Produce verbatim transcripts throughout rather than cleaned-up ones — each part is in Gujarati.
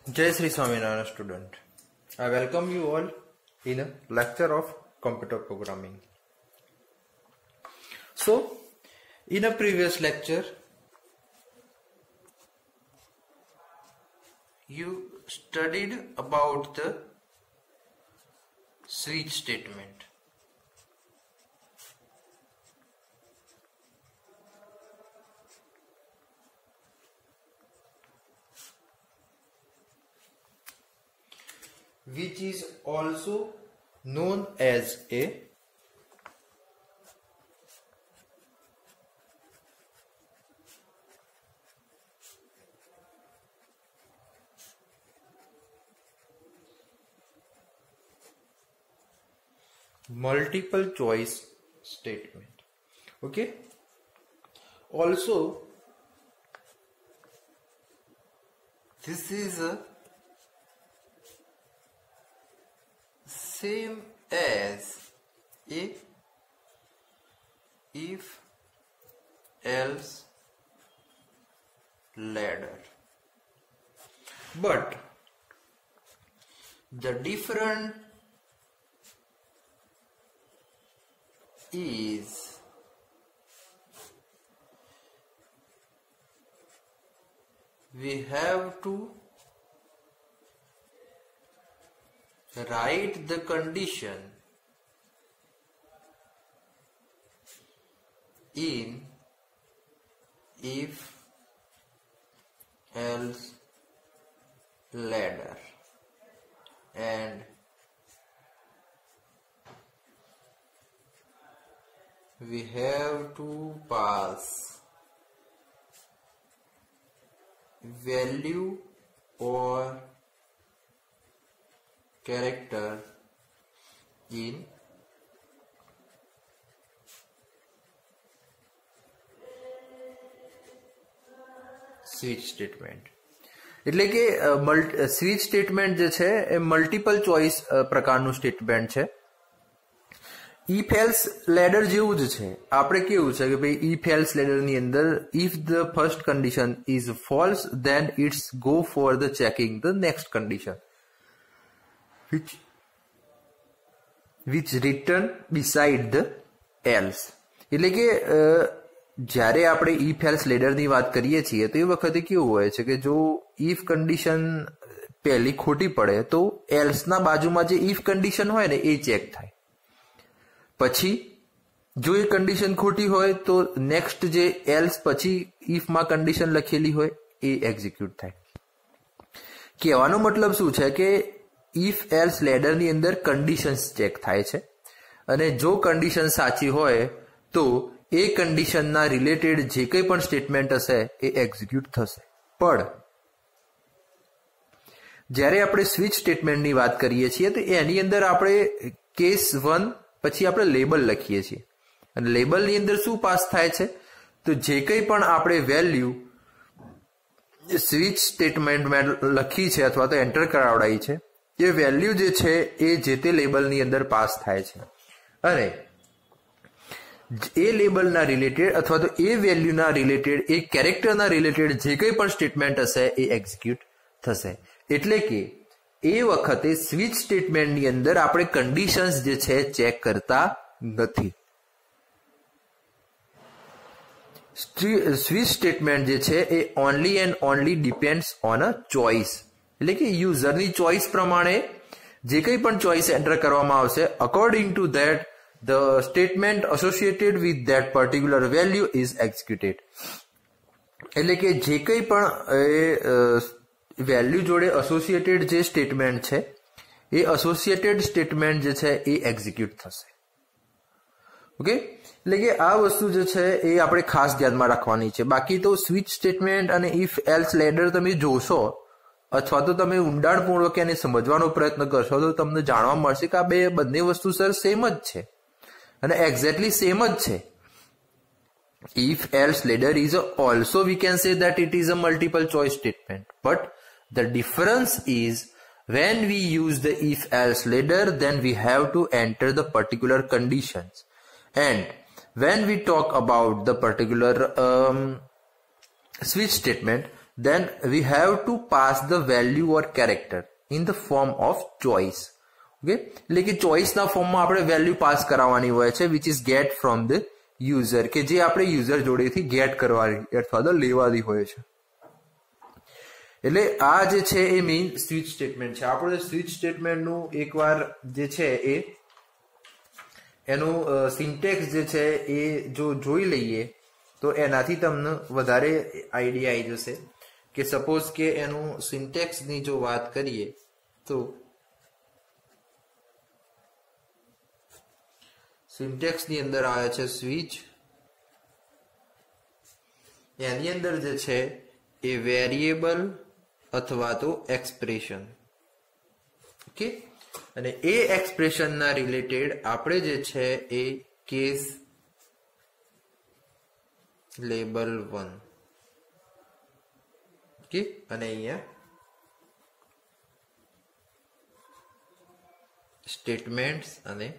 Jai Sri Swaminarayan student. I welcome you all in a lecture of computer programming. So, in a previous lecture, you studied about the switch statement. Which is also known as a multiple choice statement. Okay. Also, this is a same as a if else ladder, but the difference is we have to write the condition in if else ladder and we have to pass value or character in switch statement. એટલે કે સ્વિચ સ્ટેટમેન્ટ જે છે એ મલ્ટિપલ ચોઇસ પ્રકારનું સ્ટેટમેન્ટ છે. ઇફ એલ્સ લેડર જેવું જ છે. આપણે કેવું છે કે ભાઈ ઇફ એલ્સ લેડર ની અંદર if the first condition is false then it's go for the checking the next condition which which written beside the else. એટલે કે જ્યારે આપણે ઇફ એલ્સ લેડર ની વાત કરીએ છીએ તો એ વખતે કેવું હોય છે કે જો ઇફ કન્ડિશન પહેલી ખોટી પડે તો એલ્સ ના બાજુમાં જે ઇફ કન્ડિશન હોય ને એ ચેક થાય. પછી જો એ કન્ડિશન ખોટી હોય તો નેક્સ્ટ જે એલ્સ પછી ઇફ માં કન્ડિશન લખેલી હોય એ એક્ઝિક્યુટ થાય. કહેવાનો મતલબ શું છે કે ઇફ એલ્સ લેડર ની અંદર કન્ડિશન્સ ચેક થાય છે અને જો કન્ડિશન સાચી હોય તો એ કન્ડિશનના રિલેટેડ જે કંઈ પણ સ્ટેટમેન્ટ હશે એ એક્ઝિક્યુટ થશે. પણ જ્યારે આપણે સ્વિચ સ્ટેટમેન્ટની વાત કરીએ છીએ તો એની અંદર આપણે કેસ વન પછી આપણે લેબલ લખીએ છીએ અને લેબલની અંદર શું પાસ થાય છે તો જે કંઈ પણ આપણે વેલ્યુ સ્વિચ સ્ટેટમેન્ટમાં લખી છે અથવા તો એન્ટર કરાવડાવી છે એ વેલ્યુ જે છે એ જે તે લેબલની અંદર પાસ થાય છે અને એ લેબલના રિલેટેડ અથવા તો એ વેલ્યુના રિલેટેડ એ કેરેક્ટરના રિલેટેડ જે કંઈ પણ સ્ટેટમેન્ટ હશે એ એક્ઝિક્યુટ થશે. એટલે કે એ વખતે સ્વિચ સ્ટેટમેન્ટની અંદર આપણે કન્ડિશન્સ જે છે ચેક કરતા નથી. સ્વિચ સ્ટેટમેન્ટ જે છે એ only and only depends on a choice. એટલે કે યુઝરની ચોઇસ પ્રમાણે જે કંઈ પણ ચોઇસ એન્ટર કરવામાં આવશે according to that the statement associated with that particular value is executed. એટલે કે જે કંઈ પણ વેલ્યુ જોડે એસોસિએટેડ જે સ્ટેટમેન્ટ છે એ એસોસિએટેડ સ્ટેટમેન્ટ જે છે એ એક્ઝિક્યુટ થશે. ઓકે. એટલે કે આ વસ્તુ જે છે એ આપણે ખાસ ધ્યાનમાં રાખવાની છે. બાકી તો સ્વિચ સ્ટેટમેન્ટ અને ઇફ એલ્સ લેડર તમે જોશો અથવા તો તમે ઊંડાણપૂર્વક એને સમજવાનો પ્રયત્ન કરશો તો તમને જાણવા મળશે કે આ બે બંને વસ્તુ સર સેમ જ છે અને એક્ઝેક્ટલી સેમ જ છે. If else ladder is also we can say that it is a multiple choice statement, but the difference is when we use the if else ladder then we have to enter the particular conditions, and when we talk about the particular um, switch statement then we have to pass the value or character in the form of choice. Okay, એટલે કે ચોઇસ ના ફોર્મમાં આપણે વેલ્યુ પાસ કરાવવાની હોય છે, which is get from the user, કે જે આપણે યુઝર જોડેથી ગેટ કરવાની અથવા તો લેવાની હોય છે. એટલે આ જે છે એ મેઇન સ્વિચ સ્ટેટમેન્ટ છે. આપણે સ્વિચ સ્ટેટમેન્ટનું એકવાર જે છે એ એનું સિન્ટેક્સ જે છે એ જો જોઈ લઈએ તો એનાથી તમને વધારે આઈડિયા આવી જશે. કે સપોઝ કે એનું સિન્ટેક્સની જો વાત કરીએ તો સિન્ટેક્સની અંદર આવે છે સ્વિચ, એની અંદર જે છે એ વેરિયેબલ અથવા તો એક્સપ્રેશન. ઓકે, અને એ એક્સપ્રેશનના રિલેટેડ આપણે જે છે એ કેસ લેબલ વન. ઓકે, અને અહીંયા સ્ટેટમેન્ટ્સ અને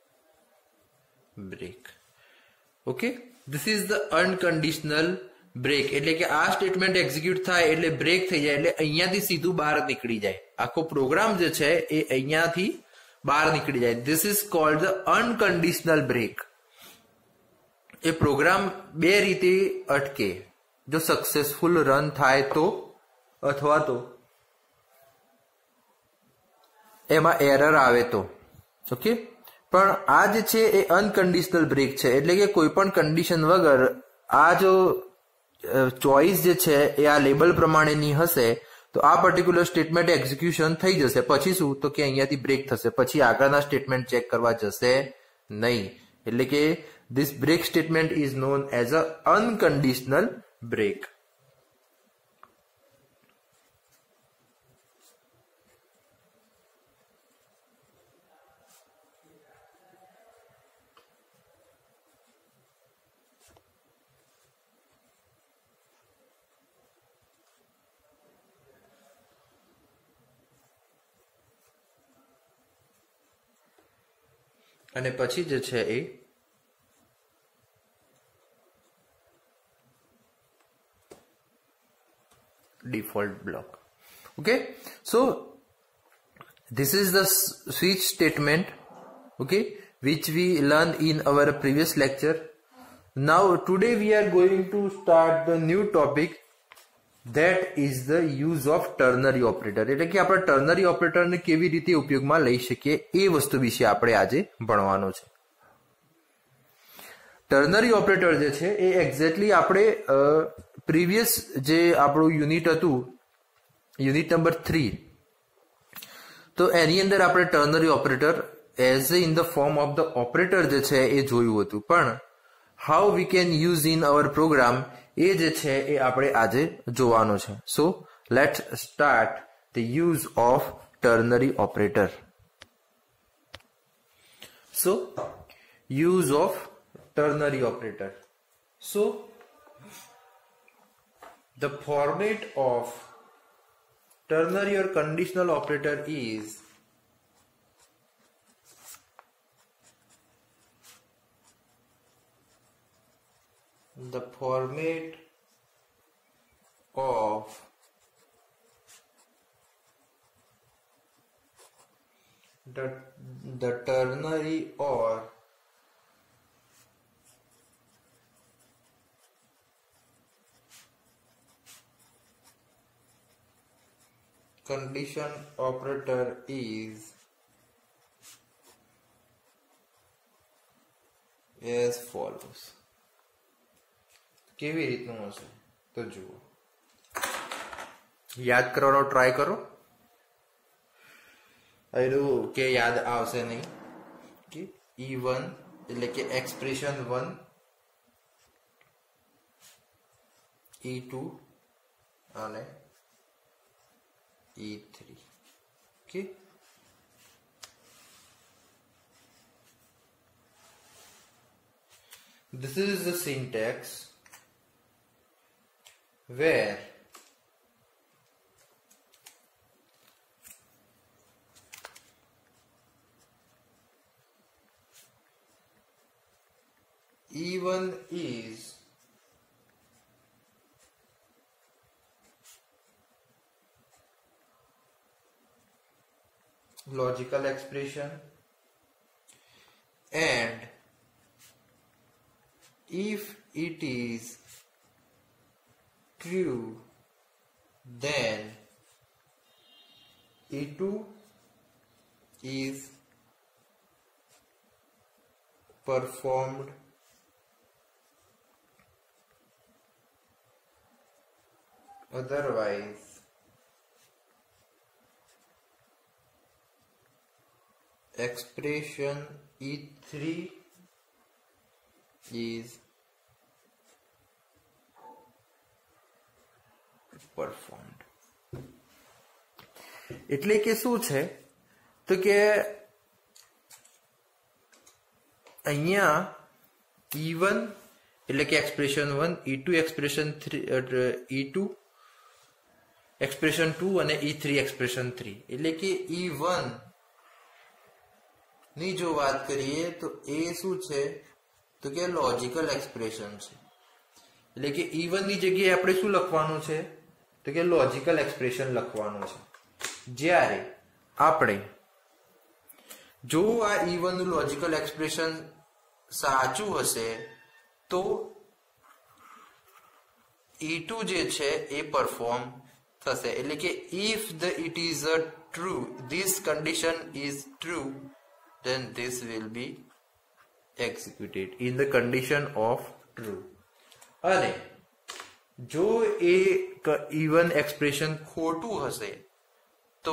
break. Okay, this is the unconditional break. એટલે કે આ સ્ટેટમેન્ટ એક્ઝિક્યુટ થાય એટલે બ્રેક થઈ જાય, એટલે અહીંયાથી સીધું બહાર નીકળી જાય. આખો પ્રોગ્રામ જે છે એ અહીંયાથી બહાર નીકળી જાય. This is called the unconditional break. એ પ્રોગ્રામ બે રીતે અટકે, જો સક્સેસફુલ રન થાય તો, અથવા તો એમાં એરર આવે તો. ઓકે, પણ આ જે છે એ અનકન્ડિશનલ બ્રેક છે, એટલે કે કોઈ પણ કન્ડિશન વગર આ જો ચોઇસ જે છે એ આ લેબલ પ્રમાણેની હશે તો આ પર્ટિક્યુલર સ્ટેટમેન્ટ એક્ઝિક્યુશન થઈ જશે. પછી શું, તો કે અહીંયાથી બ્રેક થશે, પછી આગળના સ્ટેટમેન્ટ ચેક કરવા જશે નહીં. એટલે કે this break statement is known as a unconditional break. અને પછી જે છે એ default block. Okay, so this is the switch statement, okay, which we learned in our previous lecture. Now today we are going to start the new topic, that is the use of ternary operator. એટલે કે આપણે ternary operator ને કેવી રીતે ઉપયોગમાં લઈ શકીએ એ વસ્તુ વિશે આપણે આજે ભણવાનું છે. ટર્નરી ઓપરેટર જે છે એ એક્ઝેક્ટલી આપણે પ્રીવિયસ જે આપણું યુનિટ હતું, યુનિટ નંબર થ્રી, તો એની અંદર આપણે ternary operator as in the form of the operator જે છે એ જોયું હતું. પણ how we can use in our program એ જે છે એ આપણે આજે જોવાનું છે. So let's start the use of ternary operator. So use of ternary operator. So the format of ternary or conditional operator is the format of the the ternary or condition operator is as follows. કેવી રીતનું હશે તો જુઓ, યાદ કરવાનો ટ્રાય કરો. એનું કે યાદ આવશે નહીં. કે ઈ વન એટલે કે એક્સપ્રેશન વન, ઈ ટુ અને E three. Okay, this is the syntax where E one is logical expression, and if it is true, then E two is performed, otherwise expression E three is performed. એટલે કે શું છે તો કે અહીંયા E one એટલે કે expression one, E two expression three, E two expression two અને E three એક્સપ્રેશન three. એટલે કે E one ની જો વાત કરીએ તો એ શું છે તો કે લોજિકલ એક્સપ્રેશન છે. એટલે કે E one ની જગ્યાએ આપણે શું લખવાનું છે તો કે લોજિકલ એક્સપ્રેશન લખવાનું છે. જ્યારે આપણે જો આ E one નું લોજિકલ એક્સપ્રેશન સાચું હશે તો E two જે છે એ પરફોર્મ થશે. એટલે કે if the it is a true, this condition is true, then this will be executed in the condition of true. અને જો એ E one એક્સપ્રેશન ખોટું હશે તો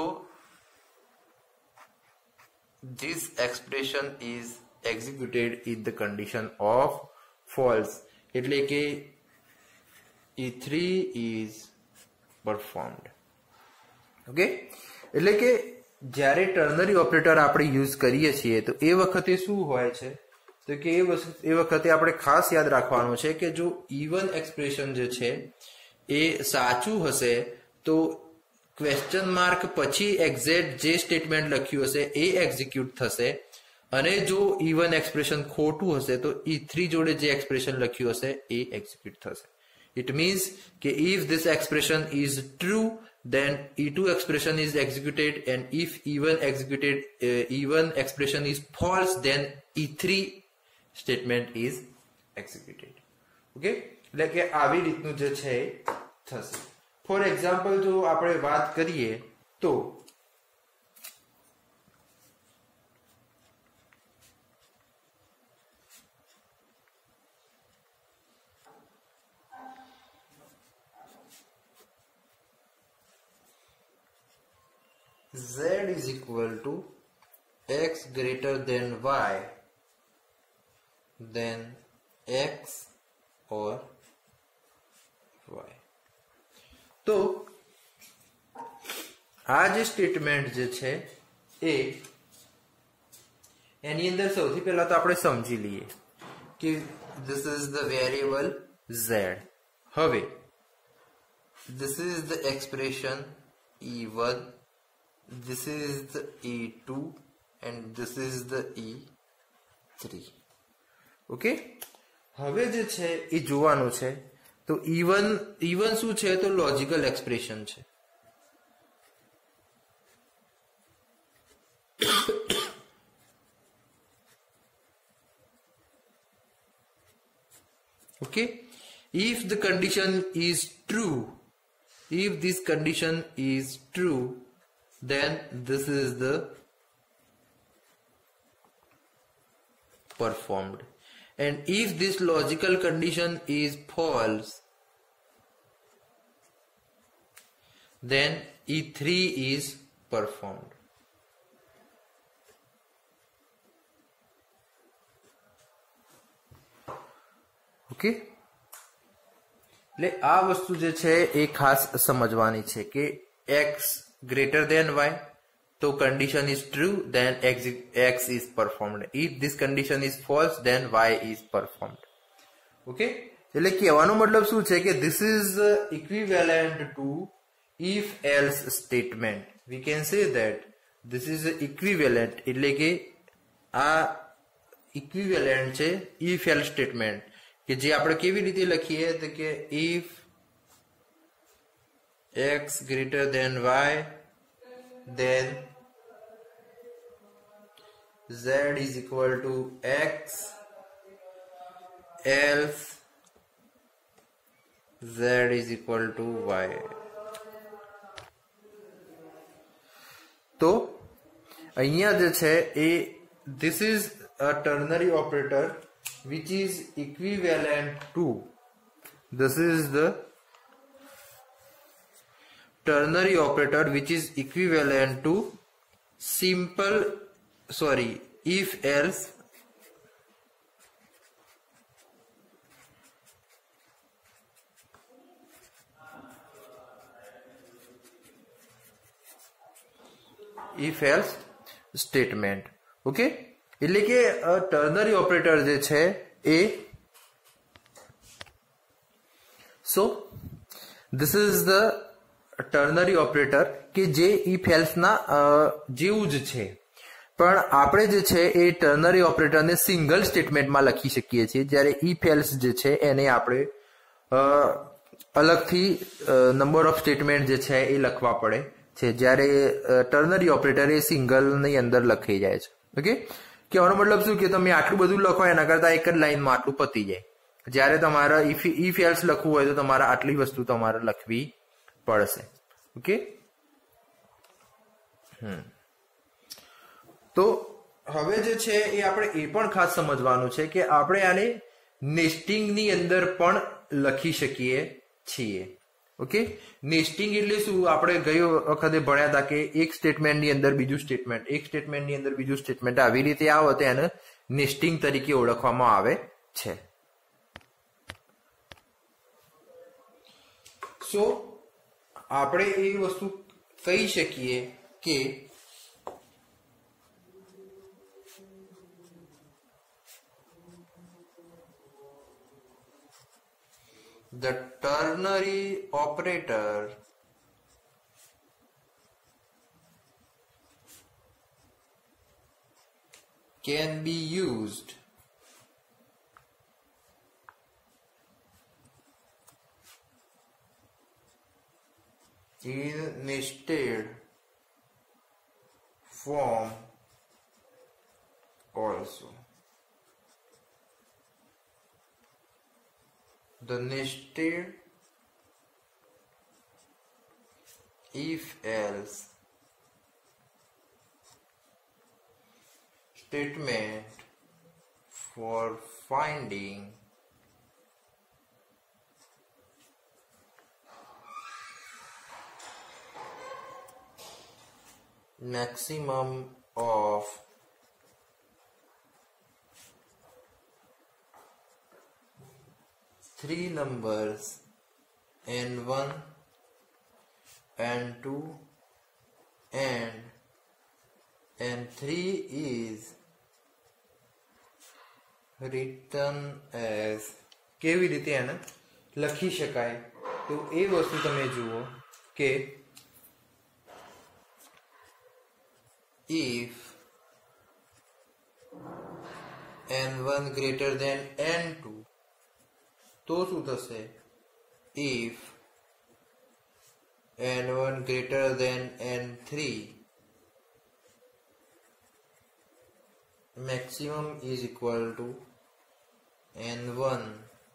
this expression is executed in the condition of false. એટલે કે E three is performed. Okay, એટલે કે જ્યારે ટર્નરી ઓપરેટર આપણે યુઝ કરીએ છીએ તો એ વખતે શું હોય છે તો કે એ વખતે આપણે ખાસ યાદ રાખવાનું છે કે જો E one એક્સપ્રેશન જે છે એ સાચું હશે તો ક્વેશ્ચન માર્ક પછી એક્ઝેક્ટ જે સ્ટેટમેન્ટ લખ્યું હશે એ એક્ઝિક્યુટ થશે, અને જો E one એક્સપ્રેશન ખોટું હશે તો E three જોડે જે એક્સપ્રેશન લખ્યું હશે એ એક્ઝિક્યુટ થશે. It means કે if this expression is true, then E two expression is executed, and if E one executed uh, E one expression is false, then E three statement is executed. Okay, એટલે કે આવી રીતનું જે છે થશે. ફોર એક્ઝામ્પલ જો આપણે વાત કરીએ તો Z is equal to x greater than y, then x or y. તો આ જે સ્ટેટમેન્ટ જે છે એ એની અંદર સૌથી પહેલા તો આપણે સમજી લઈએ કે this is the variable z. હવે this is the expression E one, this is the E two, and this is the E three. Okay, હવે જે છે એ જોવાનું છે તો E one E one શું છે તો લોજિકલ એક્સપ્રેશન છે. Okay, if the condition is true, if this condition is true, then this is the performed, and if this logical condition is false, then E three is performed. Okay, એટલે આ વસ્તુ જે છે એ ખાસ સમજવાની છે કે x greater than y, તો condition is true, then x, x is performed. If this condition is false, then y is performed. Okay, એટલે કહેવાનો મતલબ શું છે કે this is equivalent to if else statement. We can say that this is equivalent, એટલે કે આ equivalent છે if else statement કે જે આપણે કેવી રીતે લખીએ તો કે if x greater than y, then z is equal to x, else z is equal to y. તો અહીંયા જે છે એ this is a ternary operator which is equivalent to, this is the ternary operator which is equivalent to simple, sorry, if else if else statement. Okay, એટલે કે ટર્નરી ઓપરેટર જે છે એ so this is the ternary operator કે જે ઇફ એલ્સ ના જેવું જ છે, પણ આપણે જે છે એ ટર્નરી ઓપરેટરને સિંગલ સ્ટેટમેન્ટમાં લખી શકીએ છીએ, જ્યારે ઇફ એલ્સ જે છે એને આપણે અલગથી નંબર ઓફ સ્ટેટમેન્ટ જે છે એ લખવા પડે છે, જ્યારે ટર્નરી ઓપરેટર એ સિંગલની અંદર લખાઈ જાય છે. ઓકે, કહેવાનો મતલબ શું કે તમે આટલું બધું લખો એના કરતા એક જ લાઈનમાં આટલું પતી જાય. જ્યારે તમારે ઇફ ઇફ એલ્સ લખવું હોય તો તમારે આટલી વસ્તુ તમારે લખવી પડશે. ઓકે, હમ તો હવે જે છે એ આપણે એ પણ ખાસ સમજવાનું છે કે આપણે આને નેસ્ટિંગની અંદર પણ લખી શકીએ છીએ. ઓકે, નેસ્ટિંગ એટલે શું? આપણે ગઈ વખતે ભણ્યા હતા કે એક સ્ટેટમેન્ટની અંદર બીજું સ્ટેટમેન્ટ, એક સ્ટેટમેન્ટની અંદર બીજું સ્ટેટમેન્ટ, આવી રીતે આવે તો એને નેસ્ટિંગ તરીકે ઓળખવામાં આવે છે. સો આપણે એ વસ્તુ કહી શકીએ કે the ternary operator can be used in nested form also. The nested if else statement for finding maximum of three numbers n one, n two and n three is written as. કેવી રીતે એને લખી શકાય તો એ વસ્તુ તમે જુઓ કે if n one greater than n two તો શું થશે? if n one greater than n three maximum is equal to n one,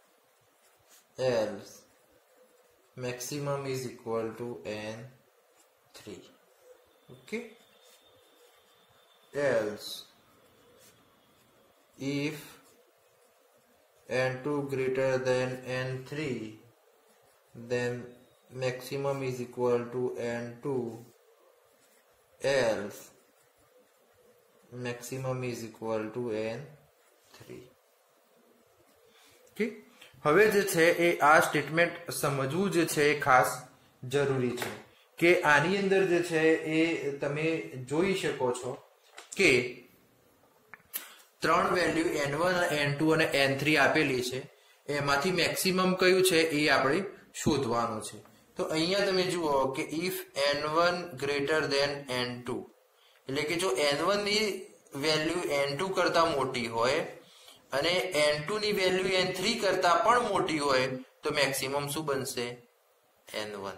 else maximum is equal to n three. Okay, else if n two greater than n three, then maximum is equal to n two, else maximum is equal to n three. Okay, હવે જે છે એ આ સ્ટેટમેન્ટ સમજવું જે છે એ ખાસ જરૂરી છે કે આની અંદર જે છે એ તમે જોઈ શકો છો કે ત્રણ value N one, N two અને એન થ્રી આપેલી છે, એમાંથી મેક્સિમમ કયું છે એ આપણે શોધવાનું છે. તો અહીંયા તમે જુઓ કે if N one greater than N two, એટલે કે જો એન વન ની વેલ્યુ એન ટુ કરતા મોટી હોય અને એન ટુ ની વેલ્યુ એન થ્રી કરતા પણ મોટી હોય તો મેક્સિમમ શું બનશે? N one.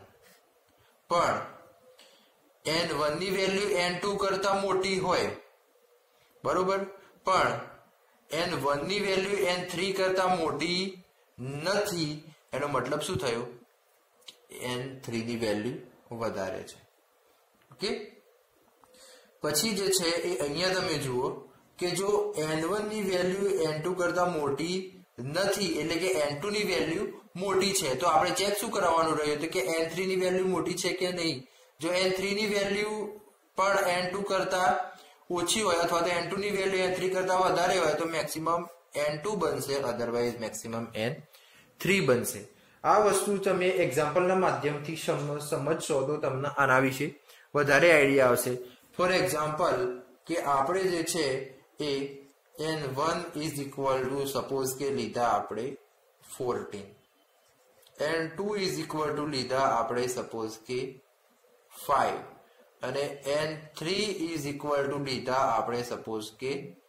પણ એન વન ની વેલ્યુ એન ટુ કરતા મોટી હોય બરોબર, પણ એન વન ની વેલ્યુ એન થ્રી કરતા મોટી નથી, એનો મતલબ શું થયો? એન થ્રી ની વેલ્યુ વધારે છે. ઓકે, પછી જે છે એ અહીંયા તમે જુઓ કે જો એન વન ની વેલ્યુ એન ટુ કરતા મોટી નથી, એટલે કે એન ટુ ની વેલ્યુ મોટી છે, તો આપણે ચેક શું કરાવવાનું રહ્યું તો કે એન થ્રી ની વેલ્યુ મોટી છે કે નહીં. જો એન થ્રી ની વેલ્યુ પણ એન ટુ કરતા ઓછી હોય અથવા તો એન ટુ ની વેલ્યુ એન થ્રી કરતા વધારે હોય તો મેક્સિમમ એન ટુ બનશે, અધરવાઇઝ મેક્સિમમ એન થ્રી બનશે. આ વસ્તુ તમે એક્ઝામ્પલના માધ્યમથી સમજશો તો તમને આના વિશે વધારે આઈડિયા આવશે. ફોર એક્ઝામ્પલ કે આપણે જે છે એ N one is equal to suppose કે લીધા આપણે fourteen, N two is equal to લીધા આપણે સપોઝ કે ફાઈવ, અને N three is equal to લીધા આપણે સપોઝ કે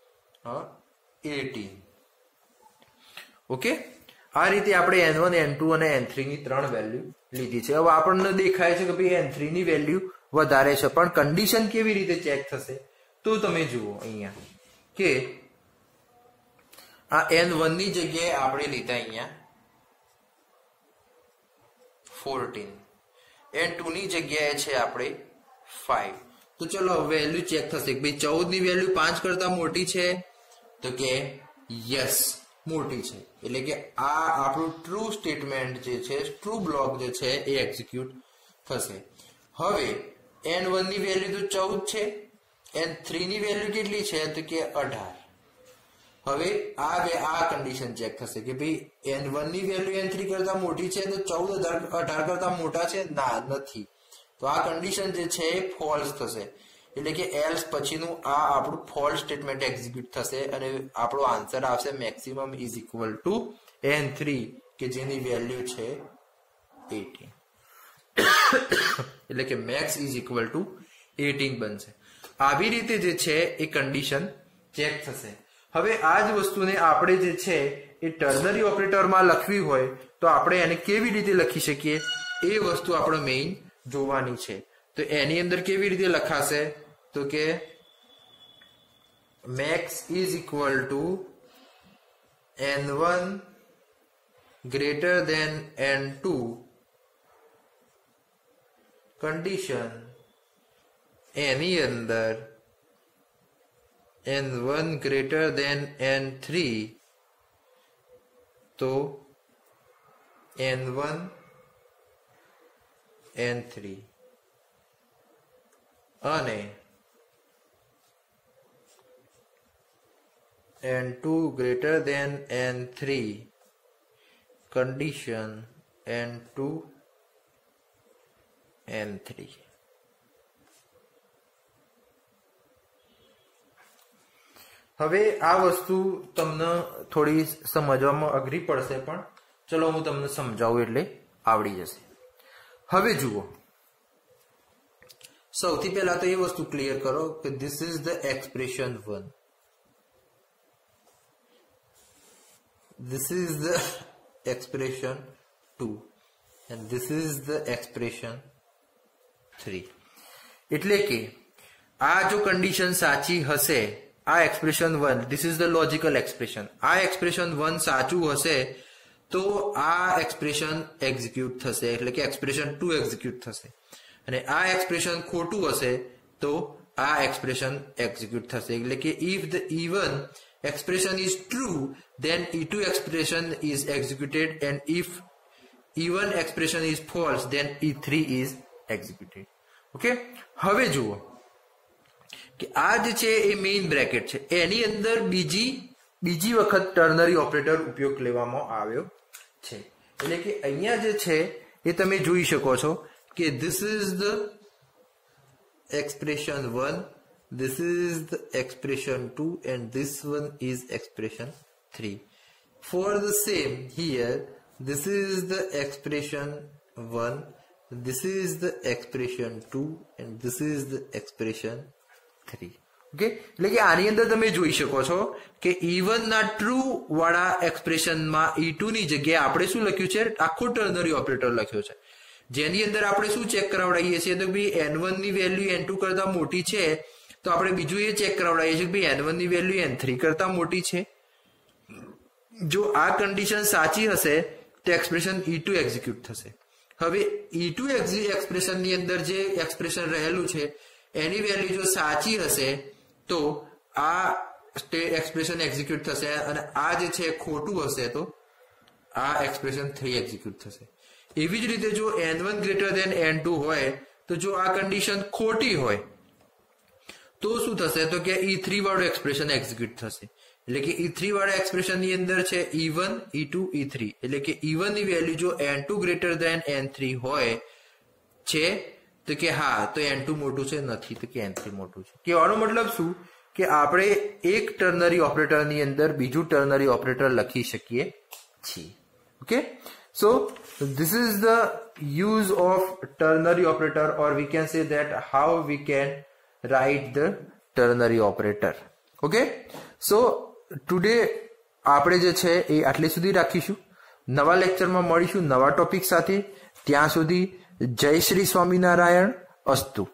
એટીન. ઓકે, આ રીતે આપણે એન વન એન ટુ અને એન થ્રી ની ત્રણ વેલ્યુ લીધી છે. હવે આપણને દેખાય છે કે ભાઈ એન થ્રી ની વેલ્યુ વધારે છે, પણ કન્ડિશન કેવી રીતે ચેક થશે તો તમે જુઓ અહીંયા કે આ એન વન ની જગ્યાએ આપણે લીધા અહીંયા ફોર્ટીન, એન ટુ ની જગ્યાએ છે આપણે ફાઈવ. તો ચલો વેલ્યુ ચેક થશે કે ભાઈ ચૌદ ની વેલ્યુ પાંચ કરતા મોટી છે તો કે યસ મોટી છે, એટલે કે આ આપણું ટ્રુ સ્ટેટમેન્ટ જે છે, ટ્રુ બ્લોક જે છે એ એક્ઝિક્યુટ થશે. હવે એન વન ની વેલ્યુ તો ચૌદ છે, એન થ્રી ની વેલ્યુ કેટલી છે તો કે અઢાર. હવે આ આ કન્ડિશન ચેક થશે કે ભાઈ એન વન ની વેલ્યુ એન થ્રી કરતા મોટી છે તો ચૌદ અઢાર કરતા મોટા છે, ના નથી. તો આ કન્ડિશન જે છે એ ફોલ્સ થશે, એટલે કે એલ્સ પછીનું આ આપણું ફોલ્સ સ્ટેટમેન્ટ એક્ઝિક્યુટ થશે અને આપણો આન્સર આવશે maximum is equal to N three, કે જેની વેલ્યુ છે એટીન. એટલે કે max is equal to eighteen બનશે. આવી રીતે જે છે એ કન્ડિશન ચેક થશે. હવે આ જ વસ્તુને આપણે જે છે એ ટર્નરી ઓપરેટરમાં લખવી હોય તો આપણે એને કેવી રીતે લખી શકીએ એ વસ્તુ આપણે મેઇન જોવાની છે. તો એની અંદર કેવી રીતે લખાશે તો કે max is equal to N one greater than N two condition એની અંદર N one greater than N three તો એન વન એન થ્રી અને N two greater than N three condition N two N three. હવે આ વસ્તુ તમને થોડી સમજવામાં અઘરી પડશે, પણ ચલો હું તમને સમજાવું એટલે આવડી જશે. હવે જુઓ, સૌથી પહેલા તો એ વસ્તુ ક્લિયર કરો કે this is the expression one, this is the expression two and this is the expression three. એટલે કે આ જો કન્ડિશન સાચી હશે, આ expression one, this is the logical expression, આ એક્સપ્રેશન વન સાચું હશે તો આ એક્સપ્રેશન એક્ઝિક્યુટ થશે, એટલે કે એક્સપ્રેશન ટુ એક્ઝિક્યુટ થશે. અને આ એક્સપ્રેશન ખોટું હશે તો આ એક્સપ્રેશન એક્ઝિક્યુટ થશે. એટલે કે if the even expression is true then E two expression is executed, and if even expression is false then E three is executed. Okay, હવે જુઓ કે આ જે છે એ મેઇન બ્રેકેટ છે, એની અંદર બીજી બીજી વખત ટર્નરી ઓપરેટર ઉપયોગ લેવામાં આવ્યો છે. એટલે કે અહીંયા જે છે એ તમે જોઈ શકો છો કે this is the expression one, this is the expression two, and this one is expression three. For the same here, this is the expression one, this is the expression two, and this is the expression three. Okay, એટલે કે આની અંદર તમે જોઈ શકો છો કે ઇવન ના ટ્રુ વાળા એક્સપ્રેશનમાં ઈ ટુ ની જગ્યાએ આપણે શું લખ્યું છે, આખો ટર્નરી ઓપરેટર લખ્યો છે, જેની અંદર આપણે શું ચેક કરાવડાવીએ છીએ તો ભાઈ એન વન ની વેલ્યુ એન ટુ કરતા મોટી છે તો આપણે બીજું એ ચેક કરાવડાવીએ છીએ કે ભાઈ એન વન ની વેલ્યુ એન થ્રી કરતા મોટી છે. જો આ કન્ડિશન સાચી હશે તો એક્સપ્રેશન ઈ ટુ એક્ઝિક્યુટ થશે. હવે ઈ ટુ એક્સપ્રેશન ની અંદર જે એક્સપ્રેશન રહેલું છે એની વેલ્યુ જો સાચી હશે તો આ એક્સપ્રેશન એક્ઝિક્યુટ થશે અને આ જે છે ખોટું હશે તો આ એક્સપ્રેશન થ્રી એક્ઝિક્યુટ થશે. એવી જ રીતે જો N one greater than N two હોય તો જો આ કન્ડિશન ખોટી હોય તો શું થશે તો કે ઈ થ્રી વાળું એક્સપ્રેશન એક્ઝિક્યુટ થશે. એટલે કે ઈ થ્રી વાળા એક્સપ્રેશન ની અંદર છે E one E two E three એટલે કે ઈ વન ની વેલ્યુ જો N two greater than N three હોય છે તો કે હા તો એન ટુ મોટું છે, નથી તો કે એન થ્રી મોટું છે. કહેવાનો મતલબ શું કે આપણે એક ટર્નરી ઓપરેટરની અંદર બીજું ટર્નરી ઓપરેટર લખી શકીએ છીએ. Okay, so this is the use of ternary operator, or we can say that how we can write the ternary operator. Okay, so today આપણે જે છે એ આટલે સુધી રાખીશું. નવા લેક્ચરમાં મળીશું નવા ટોપિક સાથે. ત્યાં સુધી જય શ્રી સ્વામિનારાયણ. અસ્તુ.